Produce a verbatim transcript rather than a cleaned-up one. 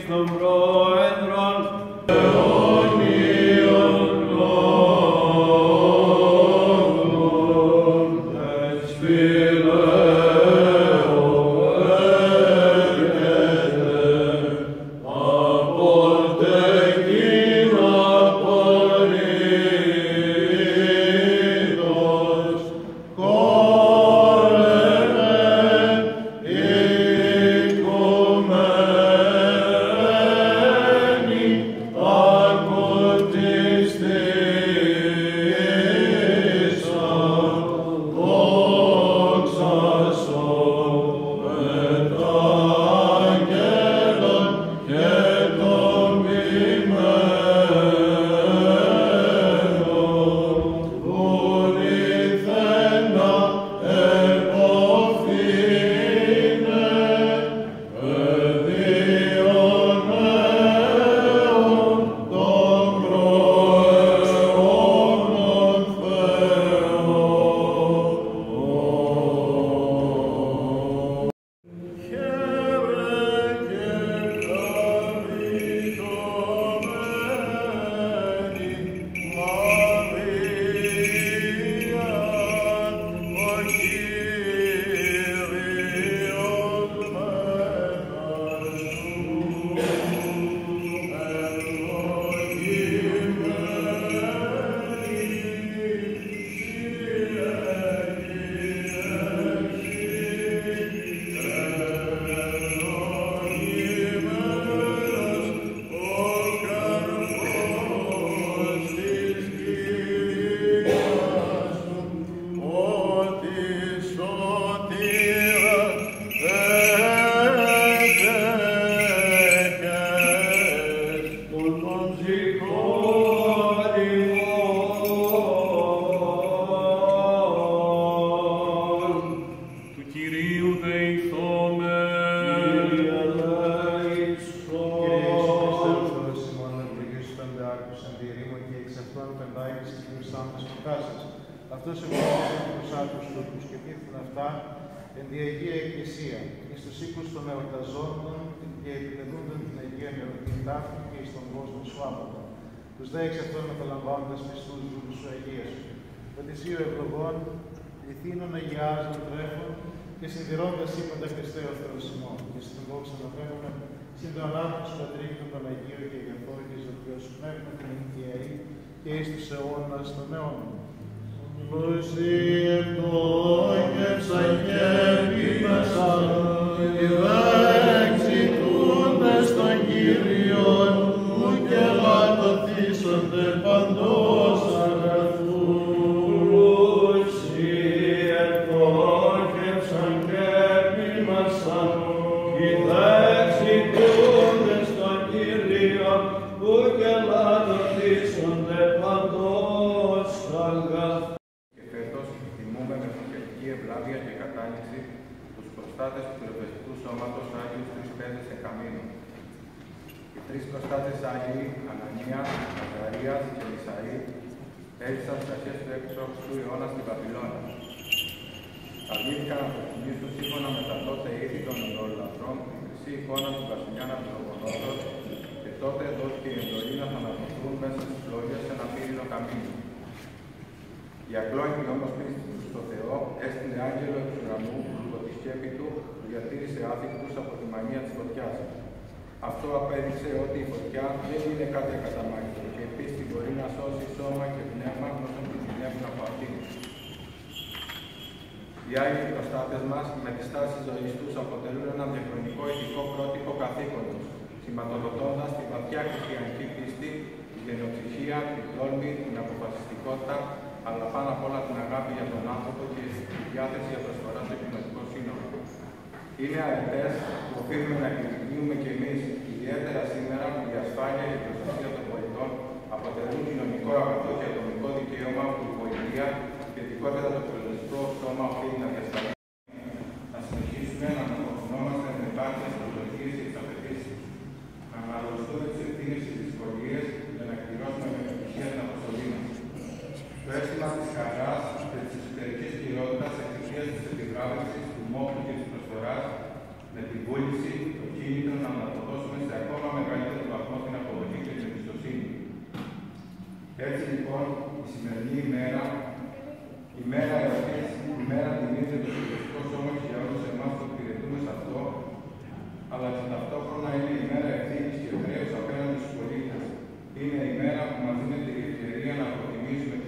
των πρόεδρων Αυτός ευλόγησε τους άκους τούτους και πήρθεν αυτά εν τη Αγία Εκκλησία, εις τους οίκους των εορταζόντων και επιλεγούντων την Αγία Νερωτήν Ταύτη και εις τον κόσμο σου άποντα. Τους δε εξ αυτών μεταλαμβάνοντας πιστούς δούλους σου Αγία σου. Ότι εσύ ο ευλογών, λυθύνων αγιάζων τρέφων και συντηρώντας είπαντα Χριστέ ο Θεός ημών, και στην δόξα να φέρουμε συν τον ανάπτυξη του Πατρίκου των Αγίων και αγαθών και εις το Θεό σου πνεύμα την Αγία και εις τους αιώνας των αιώνων. Προσιευτόγευσαν και επίμεσαν, οι δεξιτούντες των Κύριων, που και λατωθήσονται παντός αγαθού. Προσιευτόγευσαν και επίμεσαν, οι δεξιτούντες των Κύριων, που και λατωθήσονται παντός αγαθού. Ευλάβεια και κατάνοιξη τους προστάτες του πυροβεστικού σώματος Άγιους τρεις πέδες εκαμήνου. Οι τρεις προστάτες Άγιοι, Ανανία, Αζαρίας και Μισαήλ, έζησαν στις αρχές του έξι αιώνα στην Βαβυλώνα. Αρνήθηκαν να προτιμήσουν σύμφωνα με τα τότε είδη των ιδωλολατρών την χρυσή εικόνα του βασιλιά Ναβιλοκονόδρος και τότε δόθηκε η εντολή να θανατωθούν μέσα στις φλόγες σε ένα πύρινο καμίνι. Η ακλόνητη όμως πίστη στο Θεό έστειλε άγγελο εξ ουρανού υπό τη σκέπη του που διατήρησε άθικτους από τη μανία της φωτιάς. Αυτό απέδειξε ότι η φωτιά δεν είναι κάτι ακαταμάχητο και η πίστη μπορεί να σώσει σώμα και πνεύμα όσων κινδυνεύουν από αυτήν. Οι Άγιοι προστάτες μας με τη στάση ζωής τους αποτελούν ένα διαχρονικό ηθικό πρότυπο καθήκοντος, σηματοδοτώντας τη βαθιά χριστιανική πίστη, τη γενοψυχία, την τόλμη, την αποφασιστικότητα, αλλά πάνω απ' όλα την αγάπη για τον άνθρωπο και τη διάθεση για προσφορά στο κοινωνικό σύνολο. Είναι αρετές που οφείλουμε να εκδηλώνουμε κι εμείς, ιδιαίτερα σήμερα που η ασφάλεια και η προστασία των πολιτών αποτελούν κοινωνικό αγαθό και ατομικό δικαίωμα που η πολιτεία και ειδικότερα το πολιτικό σώμα οφείλει να διασφαλίσει. Να συνεχίσουμε να αναποκρινόμαστε με επάρκεια στις προσδοκίες και τις απαιτήσεις. Να αναλογιστούμε τις ευθύνες και τις δυσκολίες για να εκπληρώσουμε με επιτυχία την αποστολή μας. Το αίσθημα της χαράς και της εσωτερικής πληρότητας εξαιτίας της επιβράβευσης, του μόχου και της προσφοράς, με την βούληση, το κίνητρο να αναποδώσουμε λοιπόν η σημερινή ημέρα, η μέρα εορτής, η μέρα τιμής για το Χριστός όμως για όλους εμάς που υπηρετούμε σε αυτό, αλλά και ταυτόχρονα είναι η μέρα ευθύνης και χρέους απέναντι στους πολίτες. Είναι η μέρα που μας δίνεται η ευκαιρία να αποτιμήσουμε